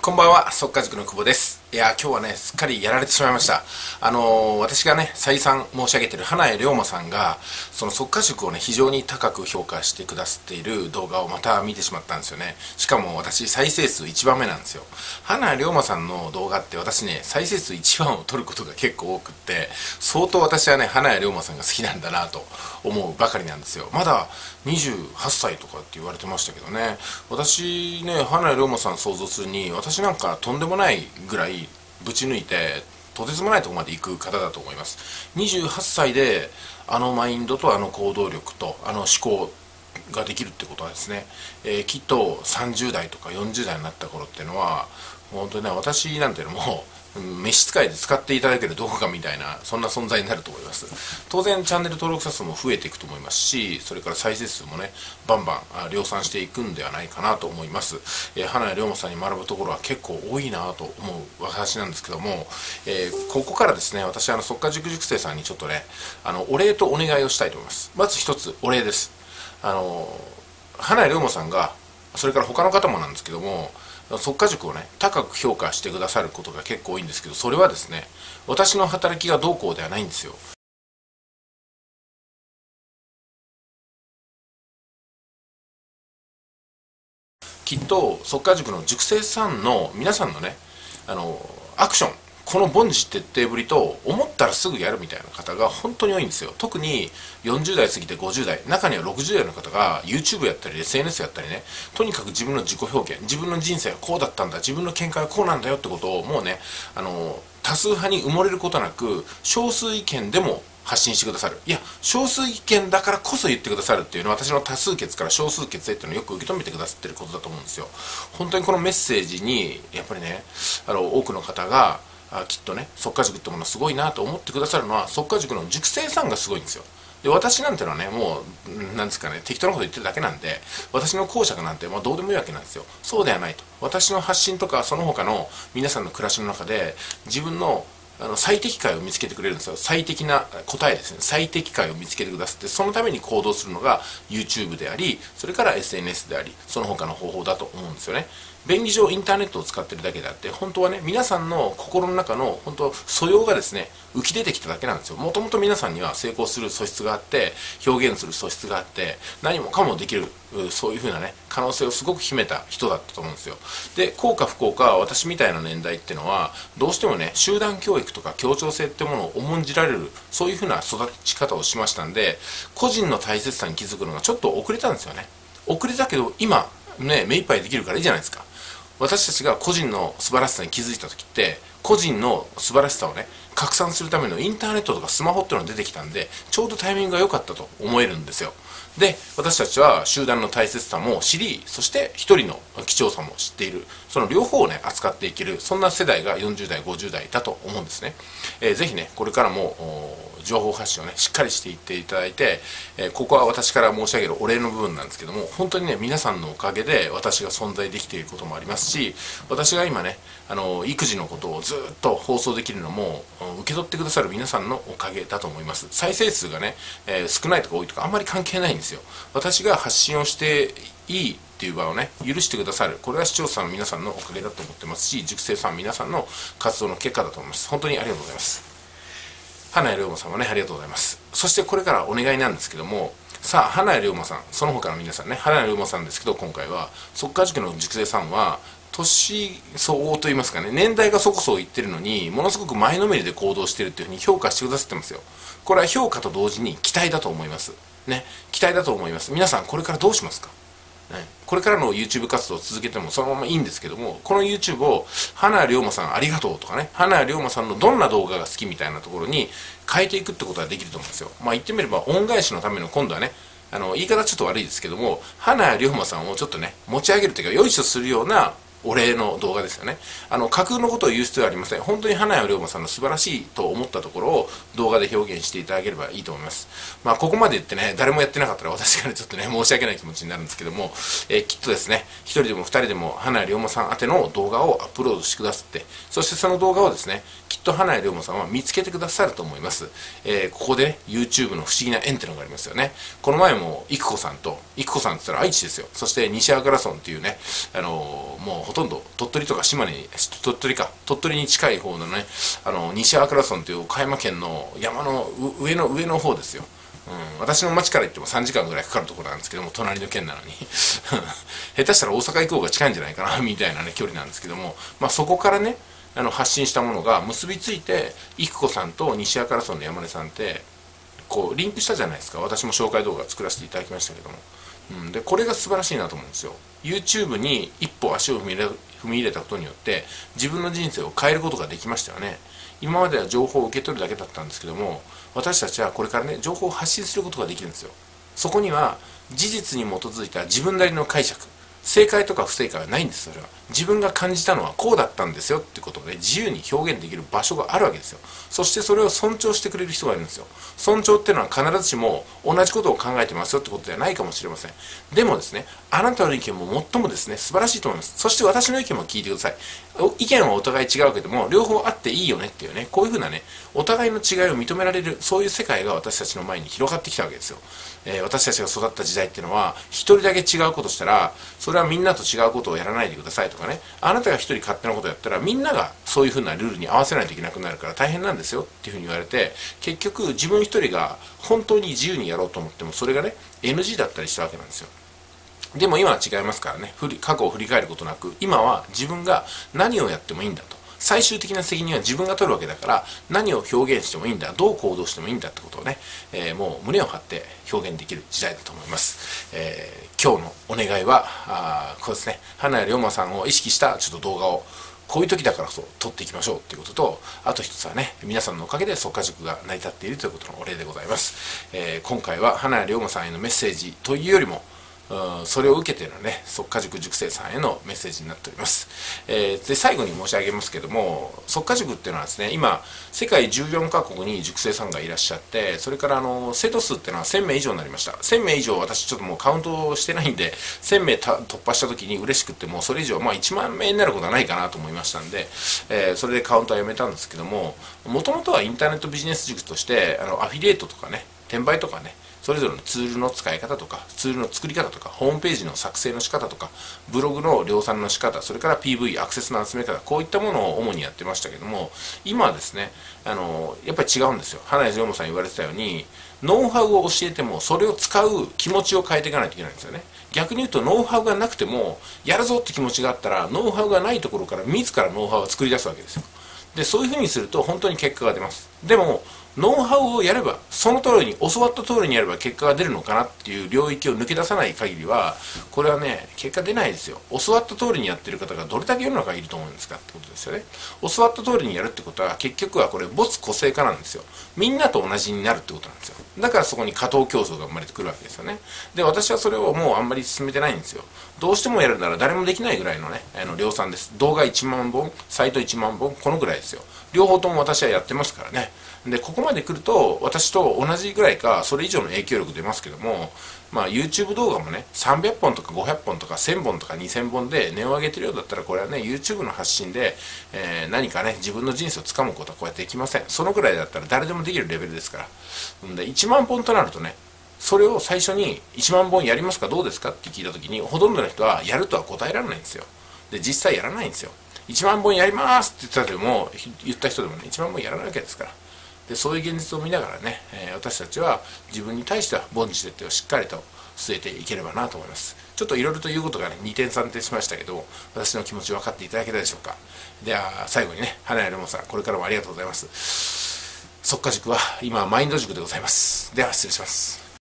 こんばんは、速稼塾の久保です。いや、今日はね、すっかりやられてしまいました。私がね、再三申し上げている花江龍馬さんが、その速稼塾をね、非常に高く評価してくださっている動画をまた見てしまったんですよね。しかも私、再生数1番目なんですよ。花江龍馬さんの動画って私ね、再生数1番を取ることが結構多くって、相当私はね、花江龍馬さんが好きなんだなと思うばかりなんですよ。まだ28歳とかって言われてましたけどね。私ね、花江龍馬さん想像するに、私なんかとんでもないぐらいぶち抜いてとてつもないところまで行く方だと思います。28歳であのマインドとあの行動力とあの思考ができるってことはですね、きっと30代とか40代になった頃っていうのは本当にね、私なんていうのも召使いで使っていただけるどこかみたいな、そんな存在になると思います。当然チャンネル登録者数も増えていくと思いますし、それから再生数もね、バンバン量産していくんではないかなと思います。花江龍馬さんに学ぶところは結構多いなと思う私なんですけども、ここからですね、私速稼塾塾生さんにちょっとね、お礼とお願いをしたいと思います。まず一つお礼です。花江龍馬さんが、それから他の方もなんですけども、速稼塾をね、高く評価してくださることが結構多いんですけど、それはですね、私の働きがどうこうではないんですよ。きっと速稼塾の塾生さんの皆さんのね、アクション、この凡事徹底ぶりと思ったらすぐやるみたいな方が本当に多いんですよ。特に40代過ぎて50代、中には60代の方が YouTube やったり SNS やったりね、とにかく自分の自己表現、自分の人生はこうだったんだ、自分の見解はこうなんだよってことをもうね、多数派に埋もれることなく少数意見でも発信してくださる。いや、少数意見だからこそ言ってくださるっていうのは、私の多数決から少数決へっていうのをよく受け止めてくださってることだと思うんですよ。本当にこのメッセージにやっぱりね、多くの方がきっとね、速稼塾ってものすごいなと思ってくださるのは、速稼塾の塾生さんがすごいんですよ。で、私なんてのはね、もうなんですかね、適当なこと言ってるだけなんで、私の講釈なんてどうでもいいわけなんですよ。そうではないと。私の発信とかその他の皆さんの暮らしの中で、自分の最適解を見つけてくれるんですよ。最適な答えですね。最適解を見つけてくださって、そのために行動するのが YouTube であり、それから SNS であり、その他の方法だと思うんですよね。便宜上インターネットを使ってるだけであって、本当はね、皆さんの心の中の本当素養がですね、浮き出てきただけなんですよ。もともと皆さんには成功する素質があって、表現する素質があって、何もかもできる、そういう風なね、可能性をすごく秘めた人だったと思うんですよ。で、幸か不幸か、私みたいな年代っていうのは、どうしてもね、集団教育とか協調性ってものを重んじられる、そういう風な育ち方をしましたんで、個人の大切さに気づくのがちょっと遅れたんですよね。遅れたけど、今、ね、目いっぱいできるからいいじゃないですか。私たちが個人の素晴らしさに気づいた時って、個人の素晴らしさをね、拡散するためのインターネットとかスマホっていうのが出てきたんで、ちょうどタイミングが良かったと思えるんですよ。で、私たちは集団の大切さも知り、そして一人の貴重さも知っている、その両方をね、扱っていける、そんな世代が40代、50代だと思うんですね。ぜひね、これからも情報発信をね、しっかりしていっていただいて、ここは私から申し上げるお礼の部分なんですけども、本当にね、皆さんのおかげで私が存在できていることもありますし、私が今ね、育児のことをずっと放送できるのも、受け取ってくださる皆さんのおかげだと思います。再生数がね、少ないとか多いとかあんまり関係ないんですよ。私が発信をしていいっていう場をね、許してくださる、これは視聴者の皆さんのおかげだと思ってますし、塾生さん皆さんの活動の結果だと思います。本当にありがとうございます。花江龍馬さんもね、ありがとうございます。そしてこれからお願いなんですけども、さあ、花江龍馬さん、その他の皆さんね、花江龍馬さんですけど、今回は、速稼塾の塾生さんは、年相応といいますかね、年代がそこそこいってるのに、ものすごく前のめりで行動してるっていうふうに評価してくださってますよ。これは評価と同時に期待だと思います。ね、期待だと思います。皆さん、これからどうしますか？これからの YouTube 活動を続けてもそのままいいんですけども、この YouTube を花龍馬さんありがとうとかね、花龍馬さんのどんな動画が好きみたいなところに変えていくってことができると思うんですよ。言ってみれば恩返しのための、今度はね、言い方ちょっと悪いですけども、花龍馬さんをちょっとね、持ち上げるというか、よいしょするようなお礼の動画ですよね。架空のことを言う必要はありません。本当に花屋龍馬さんの素晴らしいと思ったところを動画で表現していただければいいと思います。ここまで言ってね、誰もやってなかったら私からちょっとね、申し訳ない気持ちになるんですけども、きっとですね、一人でも二人でも花屋龍馬さん宛ての動画をアップロードしてくださって、そしてその動画をですね、きっと花屋龍馬さんは見つけてくださると思います。ここでね、YouTube の不思議な縁っていうのがありますよね。この前も、育子さんって言ったら愛知ですよ。そして西粟倉村っていうね、もうほとんど鳥取とか島根、鳥取に近い方のね、西粟倉村という岡山県の山の上の方ですよ。私の町から行っても3時間ぐらいかかるところなんですけども、隣の県なのに下手したら大阪行く方が近いんじゃないかなみたいなね距離なんですけども、そこからね発信したものが結びついて、育子さんと西粟倉村の山根さんってこうリンクしたじゃないですか。私も紹介動画作らせていただきましたけども、でこれが素晴らしいなと思うんですよ。 YouTube に一歩足を踏み入れたことによって自分の人生を変えることができましたよね。今までは情報を受け取るだけだったんですけども、私たちはこれからね情報を発信することができるんですよ。そこには事実に基づいた自分なりの解釈、正解とか不正解はないんです。それは自分が感じたのはこうだったんですよっていうことで自由に表現できる場所があるわけですよ。そしてそれを尊重してくれる人がいるんですよ。尊重っていうのは必ずしも同じことを考えてますよってことではないかもしれません。でもですね、あなたの意見も最もですね素晴らしいと思います。そして私の意見も聞いてください。意見はお互い違うけども両方あっていいよねっていうね、こういうふうなねお互いの違いを認められる、そういう世界が私たちの前に広がってきたわけですよ。私たちが育った時代っていうのは一人だけ違うことしたらそれはみんなと違うことをやらないでくださいとかね、あなたが一人勝手なことをやったらみんながそういうふうなルールに合わせないといけなくなるから大変なんですよっていうふうに言われて、結局自分一人が本当に自由にやろうと思ってもそれがね NG だったりしたわけなんですよ。でも今は違いますからね、過去を振り返ることなく今は自分が何をやってもいいんだと、最終的な責任は自分が取るわけだから何を表現してもいいんだ、どう行動してもいいんだってことをね、もう胸を張って表現できる時代だと思います。今日のお願いはこうですね、花谷龍馬さんを意識したちょっと動画をこういう時だからこそ撮っていきましょうっていうことと、あと一つはね皆さんのおかげで速稼塾が成り立っているということのお礼でございます。今回は花谷龍馬さんへのメッセージというよりもそれを受けてのね速稼塾塾生さんへのメッセージになっております。で最後に申し上げますけども、速稼塾っていうのはですね今世界14カ国に塾生さんがいらっしゃって、それから生徒数っていうのは1000名以上になりました。1000名以上、私ちょっともうカウントしてないんで1000名突破した時に嬉しくってもうそれ以上1万名になることはないかなと思いましたんで、それでカウントはやめたんですけども、もともとはインターネットビジネス塾としてアフィリエイトとかね転売とかねそれぞれのツールの使い方とかツールの作り方とかホームページの作成の仕方とかブログの量産の仕方、それから PV アクセスの集め方、こういったものを主にやってましたけども、今はですねやっぱり違うんですよ。花谷龍馬さん言われてたようにノウハウを教えてもそれを使う気持ちを変えていかないといけないんですよね。逆に言うとノウハウがなくてもやるぞって気持ちがあったらノウハウがないところから自らノウハウを作り出すわけですよ。でそういうふうにすると本当に結果が出ます。でもノウハウをやればその通りに教わった通りにやれば結果が出るのかなっていう領域を抜け出さない限りはこれはね結果出ないですよ。教わった通りにやってる方がどれだけ世の中にいると思うんですかってことですよね。教わった通りにやるってことは結局はこれ没個性化なんですよ。みんなと同じになるってことなんですよ。だからそこに過当競争が生まれてくるわけですよね。で私はそれをもうあんまり進めてないんですよ。どうしてもやるなら誰もできないぐらいのね量産です。動画1万本サイト1万本このぐらいですよ。両方とも私はやってますからね。でここまで来ると私と同じぐらいかそれ以上の影響力出ますけども、YouTube 動画もね300本とか500本とか1000本とか2000本で値を上げてるようだったらこれはね YouTube の発信で、何かね自分の人生をつかむことはこうやってできません。そのぐらいだったら誰でもできるレベルですから。で1万本となるとねそれを最初に1万本やりますかどうですかって聞いた時にほとんどの人はやるとは答えられないんですよ。で実際やらないんですよ。1万本やりますって言った人でもね1万本やらないわけですから。でそういう現実を見ながらね、私たちは自分に対しては凡事徹底をしっかりと据えていければなと思います。ちょっといろいろと言うことがね2点3点しましたけど私の気持ち分かっていただけたでしょうか。では最後にね花谷龍馬さんこれからもありがとうございます。速稼塾は今マインド塾でございます。では失礼します。